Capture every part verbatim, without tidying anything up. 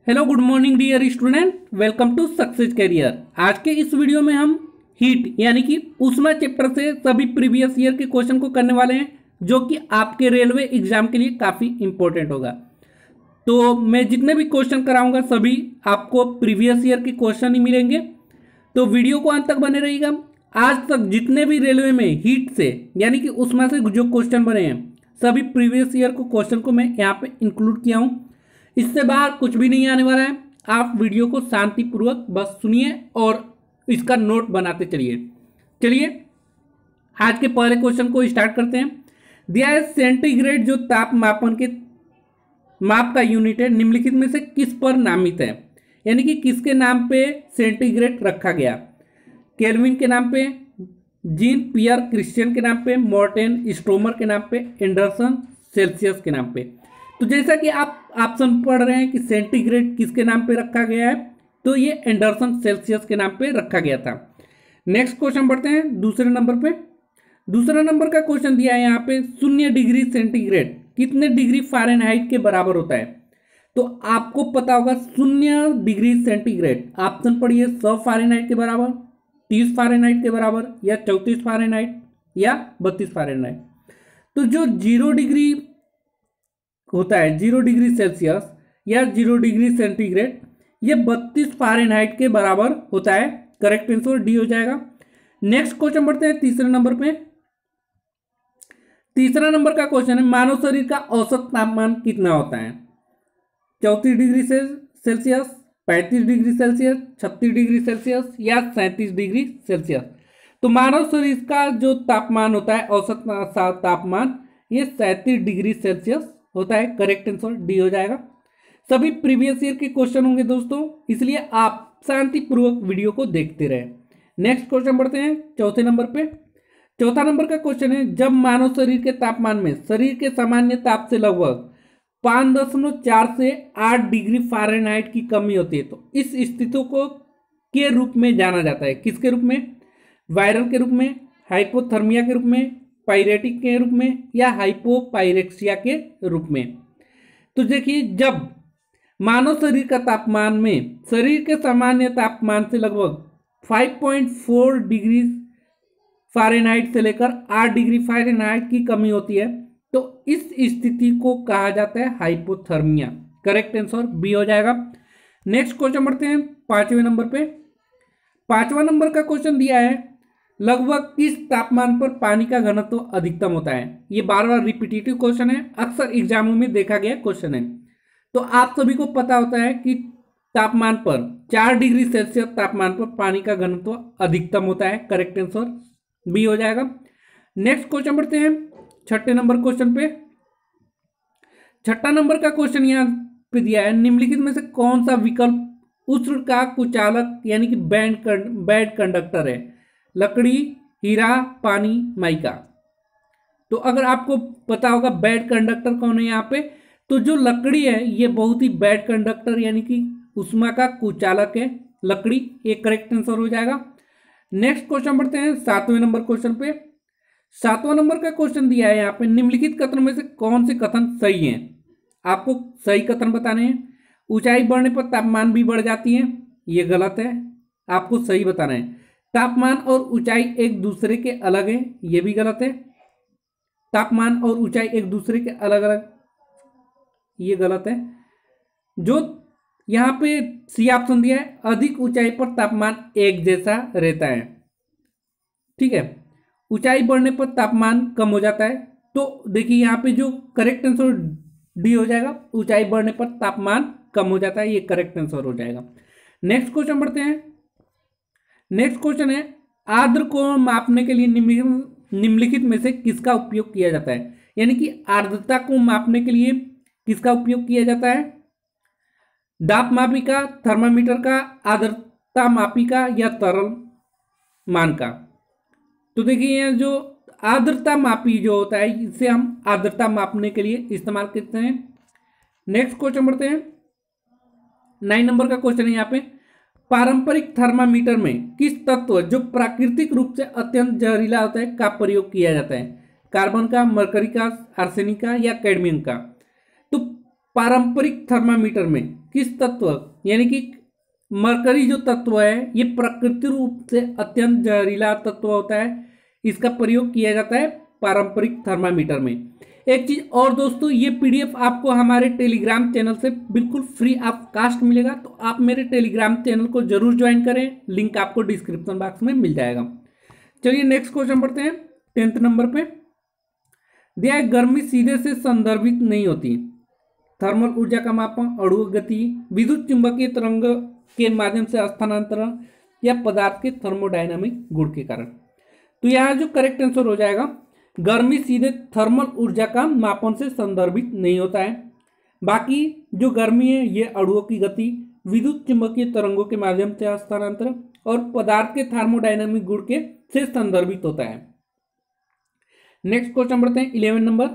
Hello good morning dear student, welcome to success career. आज के इस वीडियो में हम हीट यानी कि ऊष्मा चैप्टर से सभी प्रीवियस ईयर के क्वेश्चन को करने वाले हैं, जो कि आपके रेलवे एग्जाम के लिए काफ़ी इंपॉर्टेंट होगा। तो मैं जितने भी क्वेश्चन कराऊंगा सभी आपको प्रीवियस ईयर के क्वेश्चन ही मिलेंगे, तो वीडियो को अंत तक बने रहिएगा। आज तक जितने भी रेलवे में हीट से यानी कि ऊष्मा से जो क्वेश्चन बने हैं, सभी प्रीवियस ईयर को क्वेश्चन को मैं यहाँ पे इंक्लूड किया हूँ। इससे बाहर कुछ भी नहीं आने वाला है। आप वीडियो को शांतिपूर्वक बस सुनिए और इसका नोट बनाते चलिए। चलिए आज के पहले क्वेश्चन को स्टार्ट करते हैं। दिया है सेंटीग्रेड जो ताप मापन के माप का यूनिट है, निम्नलिखित में से किस पर नामित है, यानी कि किसके नाम पे सेंटीग्रेड रखा गया। केल्विन के नाम पे, जीन पियर क्रिश्चियन के नाम पे, मॉर्टेन स्टोमर के नाम पे, एंडरसन सेल्सियस के नाम पे। तो जैसा कि आप ऑप्शन पढ़ रहे हैं कि सेंटीग्रेड किसके नाम पे रखा गया है, तो ये एंडरसन सेल्सियस के नाम पे रखा गया था। नेक्स्ट क्वेश्चन बढ़ते हैं दूसरे नंबर पे। दूसरा नंबर का क्वेश्चन दिया है यहाँ पे, शून्य डिग्री सेंटीग्रेड कितने डिग्री फ़ारेनहाइट के बराबर होता है। तो आपको पता होगा शून्य डिग्री सेंटीग्रेड ऑप्शन पढ़िए, सौ फ़ारेनहाइट के बराबर, तीस फ़ारेनहाइट के बराबर, या चौंतीस फ़ारेनहाइट, या बत्तीस फ़ारेनहाइट। तो जो जीरो डिग्री होता है, जीरो डिग्री सेल्सियस या जीरो डिग्री सेंटीग्रेड, ये बत्तीस फ़ारेनहाइट के बराबर होता है। करेक्ट आंसर डी हो जाएगा। नेक्स्ट क्वेश्चन बढ़ते हैं तीसरे नंबर पे। तीसरा नंबर का क्वेश्चन है, मानव शरीर का औसत तापमान कितना होता है। चौंतीस डिग्री सेल्सियस, पैंतीस डिग्री सेल्सियस, छत्तीस डिग्री सेल्सियस, या सैंतीस डिग्री सेल्सियस। तो मानव शरीर का जो तापमान होता है, औसत तापमान, ये सैंतीस डिग्री सेल्सियस होता है। करेक्ट आंसर डी हो जाएगा। सभी प्रीवियस ईयर के क्वेश्चन होंगे दोस्तों, इसलिए आप शांतिपूर्वक वीडियो को देखते रहें। नेक्स्ट क्वेश्चन बढ़ते हैं चौथे नंबर पे। चौथा नंबर का क्वेश्चन है, जब मानव शरीर के तापमान में शरीर के सामान्य ताप से लगभग पाँच दशमलव चार से आठ डिग्री फ़ारेनहाइट की कमी होती है, तो इस स्थिति को के रूप में जाना जाता है। किसके रूप में? वायरल के रूप में, हाइपोथर्मिया के रूप में, पायरेटिक के रूप में, या हाइपोपायरेक्सिया के रूप में। तो देखिए, जब मानव शरीर का तापमान में शरीर के सामान्य तापमान से लगभग पाँच पॉइंट चार डिग्री फ़ारेनहाइट से लेकर आठ डिग्री फ़ारेनहाइट की कमी होती है, तो इस स्थिति को कहा जाता है हाइपोथर्मिया। करेक्ट आंसर बी हो जाएगा। नेक्स्ट क्वेश्चन बढ़ते हैं पांचवें नंबर पे। पांचवा नंबर का क्वेश्चन दिया है, लगभग किस तापमान पर पानी का घनत्व अधिकतम होता है। ये बार बार रिपीटेटिव क्वेश्चन है, अक्सर एग्जामों में देखा गया क्वेश्चन है। तो आप सभी को पता होता है कि तापमान पर चार डिग्री सेल्सियस तापमान पर पानी का घनत्व अधिकतम होता है। करेक्ट आंसर बी हो जाएगा। नेक्स्ट क्वेश्चन बढ़ते हैं छठे नंबर क्वेश्चन पे। छठा नंबर का क्वेश्चन यहाँ पे दिया है, निम्नलिखित में से कौन सा विकल्प उष्ण का कुचालक यानी कि बैंड बैड कंडक्टर है। लकड़ी, हीरा, पानी, माइका। तो अगर आपको पता होगा बैड कंडक्टर कौन है यहाँ पे, तो जो लकड़ी है ये बहुत ही बैड कंडक्टर यानी कि ऊष्मा का कुचालक है, लकड़ी। एक करेक्ट आंसर हो जाएगा। नेक्स्ट क्वेश्चन बढ़ते हैं सातवें नंबर क्वेश्चन पे। सातवां नंबर का क्वेश्चन दिया है यहाँ पे, निम्नलिखित कथन में से कौन से कथन सही हैं। आपको सही कथन बताने हैं। ऊंचाई बढ़ने पर तापमान भी बढ़ जाती है, ये गलत है, आपको सही बताना है। तापमान और ऊंचाई एक दूसरे के अलग है, ये भी गलत है। तापमान और ऊंचाई एक दूसरे के अलग अलग, ये गलत है। जो यहाँ पे सी ऑप्शन दिया है, अधिक ऊंचाई पर तापमान एक जैसा रहता है। ठीक है, ऊंचाई बढ़ने पर तापमान कम हो जाता है। तो देखिए यहाँ पे जो करेक्ट आंसर डी हो जाएगा, ऊंचाई बढ़ने पर तापमान कम हो जाता है, ये करेक्ट आंसर हो जाएगा। नेक्स्ट क्वेश्चन बढ़ते हैं। नेक्स्ट क्वेश्चन है, आर्द्र को मापने के लिए निम्नलिखित में से किसका उपयोग किया जाता है, यानी कि आर्द्रता को मापने के लिए किसका उपयोग किया जाता है। दाब मापी का, थर्मामीटर का, आर्द्रता मापी का, या तरल मान का। तो देखिए यहाँ जो आर्द्रता मापी जो होता है, इसे हम आर्द्रता मापने के लिए इस्तेमाल करते हैं। नेक्स्ट क्वेश्चन बढ़ते हैं। नाइन नंबर का क्वेश्चन है यहाँ पे, पारंपरिक थर्मामीटर में किस तत्व जो प्राकृतिक रूप से अत्यंत जहरीला होता है का प्रयोग किया जाता है। कार्बन का, मरकरी का, आर्सेनिक का, या कैडमियम का। तो पारंपरिक थर्मामीटर में किस तत्व यानी कि मरकरी जो तत्व है ये प्राकृतिक रूप से अत्यंत जहरीला तत्व होता है, इसका प्रयोग किया जाता है पारंपरिक थर्मामीटर में। एक चीज और दोस्तों, ये पीडीएफ आपको हमारे टेलीग्राम चैनल से बिल्कुल फ्री ऑफ कास्ट मिलेगा, तो आप मेरे टेलीग्राम चैनल को जरूर ज्वाइन करें, लिंक आपको डिस्क्रिप्शन बॉक्स में मिल जाएगा। चलिए नेक्स्ट क्वेश्चन पढ़ते हैं। टेंथ नंबर पे दिया है, गर्मी सीधे से संदर्भित नहीं होती, थर्मल ऊर्जा का मापन, अणु गति, विद्युत चुंबकीय तरंग के माध्यम से स्थानांतरण या पदार्थ के थर्मोडायनामिक गुण के कारण। तो यहाँ जो करेक्ट आंसर हो जाएगा, गर्मी सीधे थर्मल ऊर्जा का मापन से संदर्भित नहीं होता है। बाकी जो गर्मी है ये अणुओं की गति, विद्युत चुंबकीय तरंगों के माध्यम से स्थानांतरण और पदार्थ के थर्मोडायनामिक गुण के से संदर्भित होता है। नेक्स्ट क्वेश्चन बढ़ते हैं इलेवन नंबर।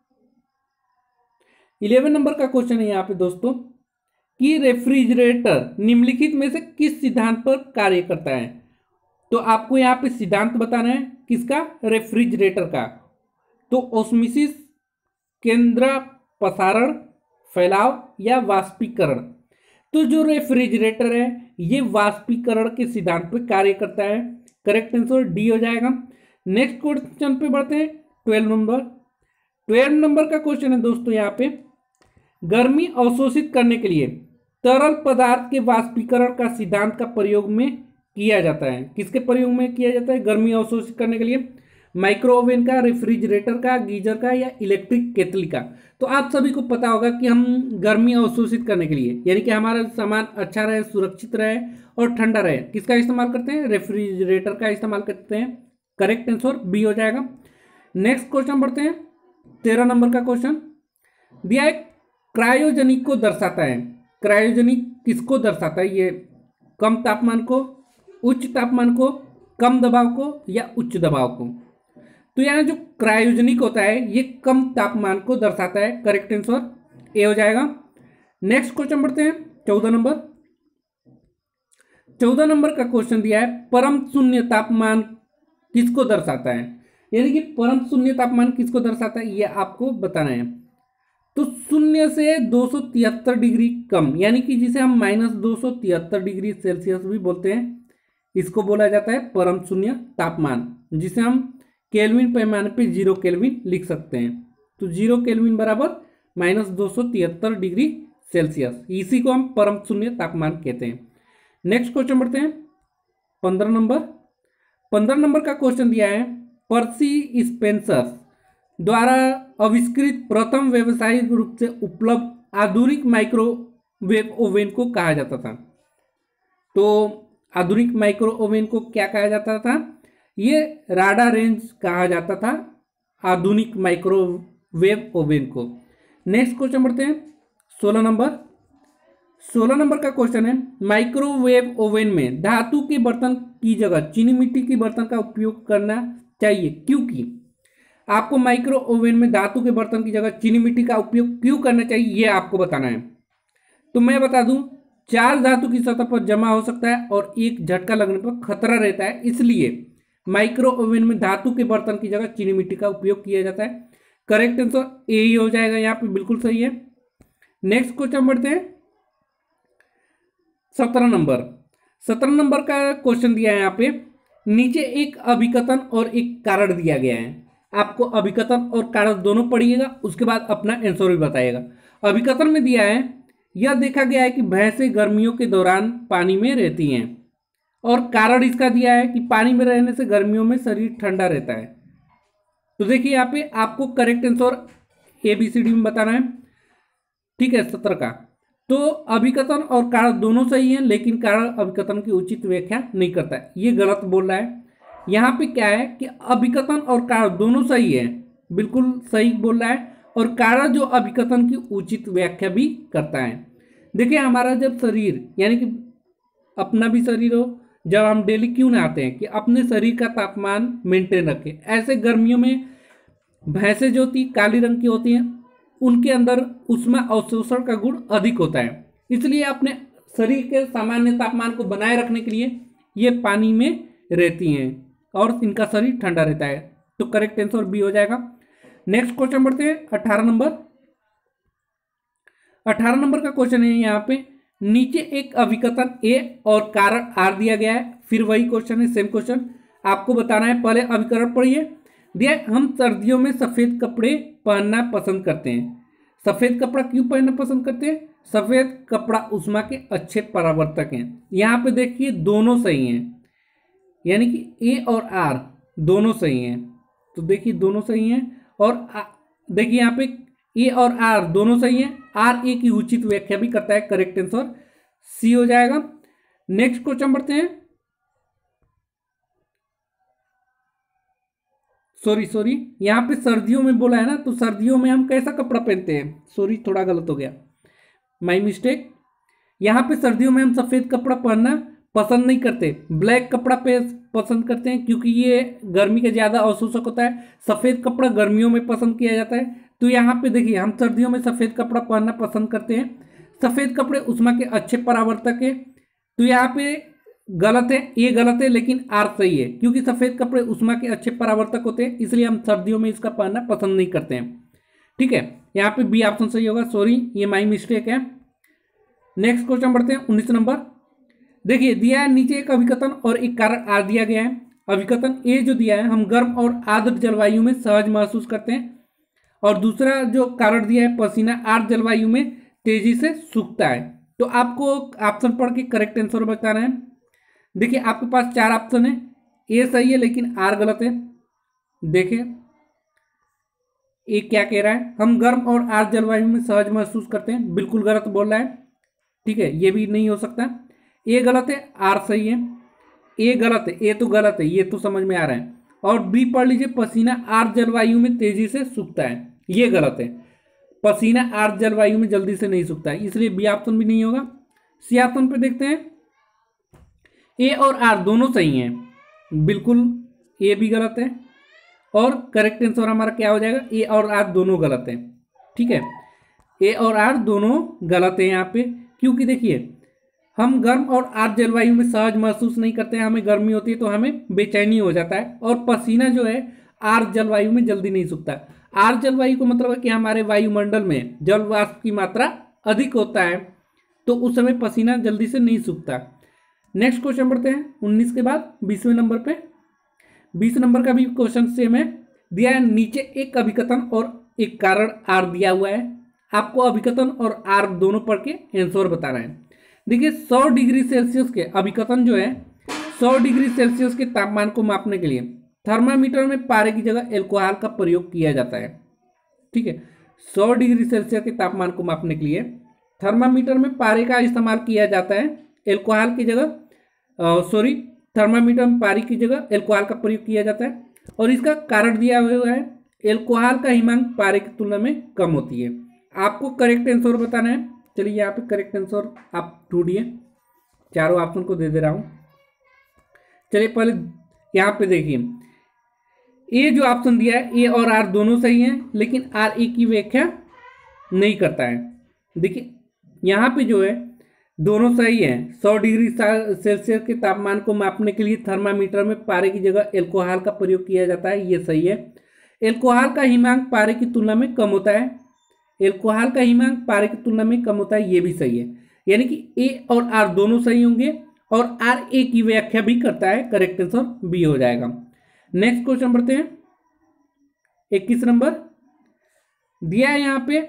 इलेवन नंबर का क्वेश्चन है यहाँ पे दोस्तों कि रेफ्रिजरेटर निम्नलिखित में से किस सिद्धांत पर कार्य करता है। तो आपको यहाँ पे सिद्धांत बताना है किसका, रेफ्रिजरेटर का। तो ऑस्मोसिस, केंद्र प्रसारण, फैलाव या वाष्पीकरण। तो जो रेफ्रिजरेटर है ये वाष्पीकरण के सिद्धांत पर कार्य करता है। करेक्ट आंसर डी हो जाएगा। नेक्स्ट क्वेश्चन पे बढ़ते हैं ट्वेल्व नंबर। ट्वेल्व नंबर का क्वेश्चन है दोस्तों यहाँ पे, गर्मी अवशोषित करने के लिए तरल पदार्थ के वाष्पीकरण का सिद्धांत का प्रयोग में किया जाता है। किसके प्रयोग में किया जाता है गर्मी अवशोषित करने के लिए? माइक्रो ओवन का, रेफ्रिजरेटर का, गीजर का या इलेक्ट्रिक केतली का। तो आप सभी को पता होगा कि हम गर्मी अवशोषित करने के लिए यानी कि हमारा सामान अच्छा रहे, सुरक्षित रहे और ठंडा रहे, किसका इस्तेमाल करते हैं? रेफ्रिजरेटर का इस्तेमाल करते हैं। करेक्ट आंसर बी हो जाएगा। नेक्स्ट क्वेश्चन बढ़ते हैं तेरह नंबर का क्वेश्चन दिया है, क्रायोजेनिक को दर्शाता है। क्रायोजेनिक किसको दर्शाता है? ये कम तापमान को, उच्च तापमान को, कम दबाव को या उच्च दबाव को। तो यहाँ जो क्रायोजेनिक होता है ये कम तापमान को दर्शाता है। करेक्ट आंसर ए हो जाएगा। नेक्स्ट क्वेश्चन बढ़ते हैं चौदह नंबर। चौदह नंबर का क्वेश्चन दिया है, परम शून्य तापमान किसको दर्शाता है? यानी कि परम शून्य तापमान किसको दर्शाता है ये आपको बताना है। तो शून्य से दो सौ तिहत्तर डिग्री कम यानी कि जिसे हम माइनस दो सौ तिहत्तर डिग्री सेल्सियस भी बोलते हैं, इसको बोला जाता है परम शून्य तापमान, जिसे हम केल्विन पैमाने पे जीरो केल्विन लिख सकते हैं। तो जीरो केल्विन बराबर माइनस दो सौ तिहत्तर डिग्री सेल्सियस, इसी को हम परम शून्य तापमान कहते हैं। नेक्स्ट क्वेश्चन बढ़ते हैं पंद्रह नंबर। पंद्रह नंबर का क्वेश्चन दिया है, पर्सी स्पेंसर द्वारा आविष्कृत प्रथम व्यावसायिक रूप से उपलब्ध आधुनिक माइक्रोवेव ओवन को कहा जाता था। तो आधुनिक माइक्रो ओवन को क्या कहा जाता था? ये राडा रेंज कहा जाता था आधुनिक माइक्रोवेव ओवन को। नेक्स्ट क्वेश्चन बढ़ते हैं सोलह नंबर। सोलह नंबर का क्वेश्चन है, माइक्रोवेव ओवन में धातु के बर्तन की जगह चीनी मिट्टी के बर्तन का उपयोग करना चाहिए, क्योंकि आपको माइक्रो ओवन में धातु के बर्तन की जगह चीनी मिट्टी का उपयोग क्यों करना चाहिए ये आपको बताना है। तो मैं बता दूं, चार धातु की सतह पर जमा हो सकता है और एक झटका लगने पर खतरा रहता है, इसलिए माइक्रो ओवन में धातु के बर्तन की जगह चीनी मिट्टी का उपयोग किया जाता है। करेक्ट आंसर ए ही हो जाएगा, यहाँ पे बिल्कुल सही है। नेक्स्ट क्वेश्चन बढ़ते हैं सत्रह नंबर। सत्रह नंबर का क्वेश्चन दिया है यहाँ पे, नीचे एक अभिकथन और एक कारण दिया गया है। आपको अभिकथन और कारण दोनों पढ़िएगा, उसके बाद अपना आंसर भी बताइएगा। अभिकथन में दिया है, यह देखा गया है कि भैंसें गर्मियों के दौरान पानी में रहती हैं, और कारण इसका दिया है कि पानी में रहने से गर्मियों में शरीर ठंडा रहता है। तो देखिए यहाँ पे आपको correct answer A B C D में बताना है, ठीक है। सत्रह का तो अभिकथन और कारण दोनों सही हैं, लेकिन कारण अभिकथन की उचित व्याख्या नहीं करता है, ये गलत बोल रहा है। यहाँ पे क्या है कि अभिकथन और कारण दोनों सही है, बिल्कुल सही बोल रहा है, और कारण जो अभिकथन की उचित व्याख्या भी करता है। देखिए हमारा जब शरीर यानी कि अपना भी शरीर हो, जब हम डेली क्यों नहाते हैं कि अपने शरीर का तापमान मेंटेन रखें। ऐसे गर्मियों में भैंसें जो होती काली रंग की होती हैं, उनके अंदर उष्मा अवशोषण का गुण अधिक होता है, इसलिए अपने शरीर के सामान्य तापमान को बनाए रखने के लिए ये पानी में रहती हैं और इनका शरीर ठंडा रहता है। तो करेक्ट आंसर बी हो जाएगा। नेक्स्ट क्वेश्चन बढ़ते हैं अठारह नंबर। अठारह नंबर का क्वेश्चन है यहाँ पे, नीचे एक अभिकथन ए और कारण आर दिया गया है, फिर वही क्वेश्चन है, सेम क्वेश्चन आपको बताना है। पहले अभिकरण पढ़िए। दिया हम सर्दियों में सफेद कपड़े पहनना पसंद करते हैं। सफेद कपड़ा क्यों पहनना पसंद करते हैं? सफेद कपड़ा उष्मा के अच्छे परावर्तक हैं। यहाँ पे देखिए दोनों सही हैं, यानी कि ए और आर दोनों सही हैं। तो देखिए दोनों सही हैं, और देखिए यहाँ पे ए और आर दोनों सही हैं। आर ए की उचित व्याख्या भी करता है, करेक्ट आंसर सी हो जाएगा। नेक्स्ट क्वेश्चन बढ़ते हैं। सॉरी सॉरी यहाँ पे सर्दियों में बोला है ना, तो सर्दियों में हम कैसा कपड़ा पहनते हैं? सॉरी थोड़ा गलत हो गया, माय मिस्टेक। यहाँ पे सर्दियों में हम सफेद कपड़ा पहनना पसंद नहीं करते, ब्लैक कपड़ा पे पसंद करते हैं, क्योंकि ये गर्मी का ज्यादा अवशोषक होता है। सफेद कपड़ा गर्मियों में पसंद किया जाता है। तो यहाँ पे देखिए हम सर्दियों में सफेद कपड़ा पहनना पसंद करते हैं। सफेद कपड़े उष्मा के अच्छे परावर्तक है, तो यहाँ पे गलत है, ये गलत है, लेकिन आर सही है, क्योंकि सफेद कपड़े उष्मा के अच्छे परावर्तक होते हैं, इसलिए हम सर्दियों में इसका पहनना पसंद नहीं करते हैं। ठीक है, यहाँ पे बी ऑप्शन सही होगा। सॉरी ये माई मिस्टेक है। नेक्स्ट क्वेश्चन बढ़ते हैं, उन्नीस नंबर। देखिए दिया है नीचे एक अभिकथन और एक कारण आर दिया गया है। अभिकथन ए जो दिया है, हम गर्म और आर्द्र जलवायु में सहज महसूस करते हैं, और दूसरा जो कारण दिया है, पसीना आर्द्र जलवायु में तेजी से सूखता है। तो आपको ऑप्शन पढ़ के करेक्ट आंसर बताना है। देखिए आपके पास चार ऑप्शन है, ए सही है लेकिन आर गलत है। देखिए ए क्या कह रहा है, हम गर्म और आर्द्र जलवायु में सहज महसूस करते हैं, बिल्कुल गलत बोल रहा है। ठीक है, ये भी नहीं हो सकता। ए गलत है, आर सही है। ए गलत है, ए तो गलत है, ये तो समझ में आ रहा है। और बी पढ़ लीजिए, पसीना आर्द्र जलवायु में तेजी से सूखता है, ये गलत है। पसीना आर्द्र जलवायु में जल्दी से नहीं सूखता है, इसलिए बी ऑप्शन भी नहीं होगा। सी ऑप्शन पे देखते हैं, ए और आर दोनों सही हैं, बिल्कुल ए भी गलत है, और करेक्ट आंसर हमारा क्या हो जाएगा, ए और आर दोनों गलत है। ठीक है, ए और आर दोनों गलत है यहाँ पे, क्योंकि देखिए हम गर्म और आर्द्र जलवायु में सहज महसूस नहीं करते हैं, हमें गर्मी होती है तो हमें बेचैनी हो जाता है, और पसीना जो है आर्द्र जलवायु में जल्दी नहीं सूखता। आर्द्र जलवायु को मतलब है कि हमारे वायुमंडल में जल वाष्प की मात्रा अधिक होता है, तो उस समय पसीना जल्दी से नहीं सूखता। नेक्स्ट क्वेश्चन बढ़ते हैं, उन्नीस के बाद बीसवें नंबर पे। बीस नंबर का भी क्वेश्चन सेम है। दिया है नीचे एक अभिकथन और एक कारण आर दिया हुआ है, आपको अभिकथन और आर दोनों पढ़ के आंसर बताना है। देखिए सौ डिग्री सेल्सियस के अभिकथन जो है, सौ डिग्री सेल्सियस के तापमान को मापने के लिए थर्मामीटर में पारे की जगह एल्कोहल का प्रयोग किया जाता है। ठीक है, सौ डिग्री सेल्सियस के तापमान को मापने के लिए थर्मामीटर में पारे का इस्तेमाल किया जाता है, एल्कोहल की जगह सॉरी थर्मामीटर में पारे की जगह एल्कोहल का प्रयोग किया जाता है। और इसका कारण दिया हुआ है, एल्कोहल का हिमांक पारे की तुलना में कम होती है। आपको करेक्ट आंसर बताना है। चलिए यहाँ पे करेक्ट आंसर आप ढूंढिए, चारों ऑप्शन को दे दे रहा हूँ। चलिए पहले यहाँ पे देखिए, ए जो ऑप्शन दिया है, ए और आर दोनों सही हैं, लेकिन आर ए की व्याख्या नहीं करता है। देखिए यहाँ पे जो है दोनों सही हैं। सौ डिग्री सेल्सियस के तापमान को मापने के लिए थर्मामीटर में पारे की जगह एल्कोहल का प्रयोग किया जाता है, ये सही है। एल्कोहल का हिमांक पारे की तुलना में कम होता है, एल्कोहल का हिमांक पारे की तुलना में कम होता है, ये भी सही है। यानी कि ए और आर दोनों सही होंगे, और आर ए की व्याख्या भी करता है, करेक्ट आंसर बी हो जाएगा। नेक्स्ट क्वेश्चन बढ़ते हैं, इक्कीस नंबर। दिया है यहाँ पे,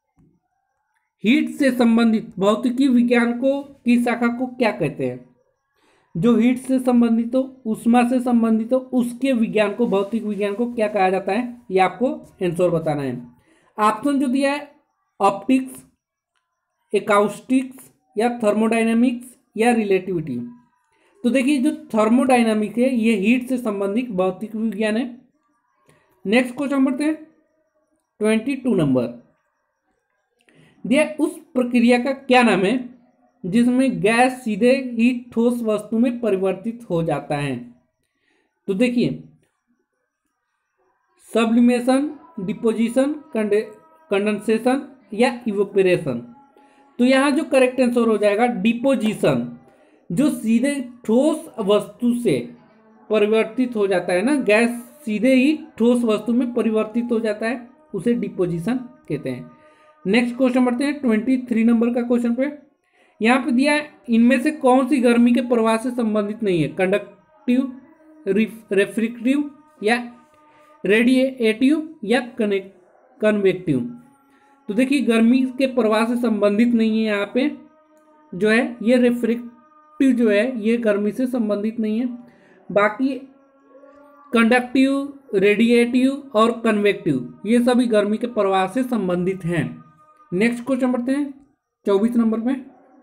हीट से संबंधित भौतिकी विज्ञान को की शाखा को क्या कहते हैं? जो हीट से संबंधित हो, उष्मा से संबंधित हो, उसके विज्ञान को, भौतिक विज्ञान को क्या कहा जाता है, ये आपको आंसर बताना है। ऑप्शन जो दिया है, ऑप्टिक्स, एकॉस्टिक्स, या थर्मोडायनामिक्स, या रिलेटिविटी। तो देखिए जो थर्मोडायनामिक्स है, ये हीट से संबंधित भौतिक विज्ञान है। नेक्स्ट क्वेश्चन बढ़ते हैं, ट्वेंटी टू नंबर। दिया उस प्रक्रिया का क्या नाम है जिसमें गैस सीधे ही ठोस वस्तु में परिवर्तित हो जाता है? तो देखिए सब्लिमेशन, डिपोजिशन, कंडेंसेशन, या इवेपोरेशन। तो यहाँ जो करेक्ट आंसर हो जाएगा डिपोजिशन, जो सीधे ठोस वस्तु से परिवर्तित हो जाता है ना, गैस सीधे ही ठोस वस्तु में परिवर्तित हो जाता है, उसे डिपोजिशन कहते हैं। नेक्स्ट क्वेश्चन बढ़ते हैं ट्वेंटी थ्री नंबर का क्वेश्चन पे। यहाँ पे दिया है इनमें से कौन सी गर्मी के प्रवाह से संबंधित नहीं है, कंडक्टिव, रेफ्रिक्टिव या रेडिएटिव या कन्वेक्टिव। तो देखिए गर्मी के प्रवाह से संबंधित नहीं है, यहाँ पे जो है ये रेफ्रिक्टिव जो है ये गर्मी से संबंधित नहीं है। बाकी कंडक्टिव, रेडिएटिव और कन्वेक्टिव ये सभी गर्मी के प्रवाह से संबंधित हैं। नेक्स्ट क्वेश्चन बढ़ते हैं चौबीस नंबर पे।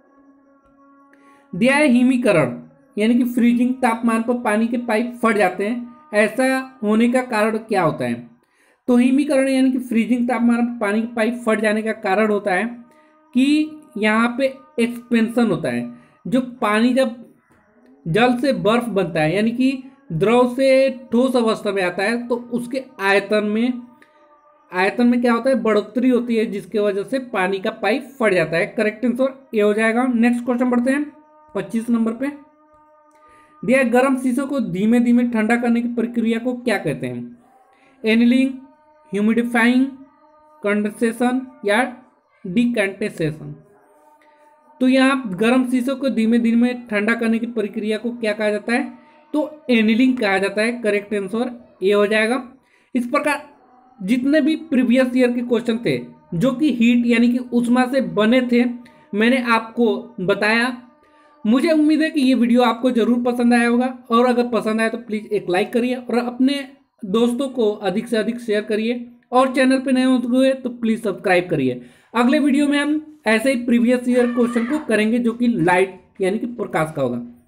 दिया है हिमीकरण यानी कि फ्रीजिंग तापमान पर पानी के पाइप फट जाते हैं, ऐसा होने का कारण क्या होता है। तो हिमीकरण यानी कि फ्रीजिंग तापमान पर पानी के पाइप फट जाने का कारण होता है कि यहाँ पे एक्सपेंशन होता है। जो पानी जब जल से बर्फ बनता है यानी कि द्रव से ठोस अवस्था में आता है तो उसके आयतन में आयतन में क्या होता है, बढ़ोतरी होती है, जिसकी वजह से पानी का पाइप फट जाता है। करेक्ट आंसर ये हो जाएगा। नेक्स्ट क्वेश्चन बढ़ते हैं पच्चीस नंबर पे। दिया गर्म शीशों को धीमे धीमे ठंडा करने की प्रक्रिया को क्या कहते हैं, एनिलिंग, ह्यूमिडिफाइंग, कंडेंसेशन या डिकैंटेशन। तो यहाँ गर्म शीशों को धीमे धीमे ठंडा करने की प्रक्रिया को क्या कहा जाता है, तो एनिलिंग कहा जाता है। करेक्ट आंसर ये हो जाएगा। इस प्रकार जितने भी प्रीवियस ईयर के क्वेश्चन थे जो कि हीट यानी कि ऊष्मा से बने थे मैंने आपको बताया। मुझे उम्मीद है कि ये वीडियो आपको जरूर पसंद आया होगा, और अगर पसंद आया तो प्लीज़ एक लाइक करिए और अपने दोस्तों को अधिक से अधिक शेयर करिए, और चैनल पे नए हुए तो प्लीज़ सब्सक्राइब करिए। अगले वीडियो में हम ऐसे ही प्रीवियस ईयर क्वेश्चन को करेंगे जो कि लाइट यानी कि प्रकाश का होगा।